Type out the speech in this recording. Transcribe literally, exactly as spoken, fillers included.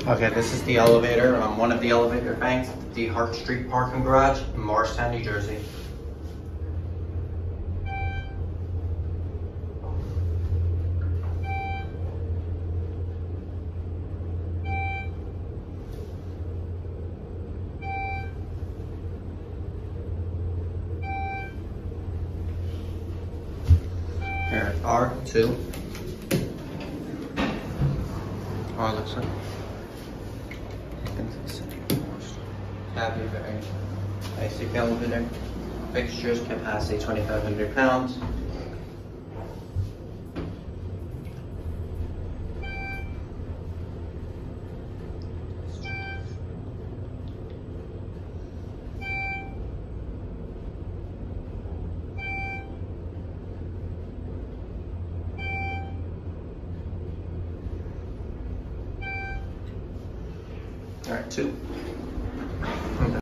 Okay, this is the elevator on one of the elevator banks, Dehart Street Parking Garage in Morristown, New Jersey. Here, R two. R looks like. Cabin very basic elevator. Fixtures, capacity twenty-five hundred pounds. All right, two.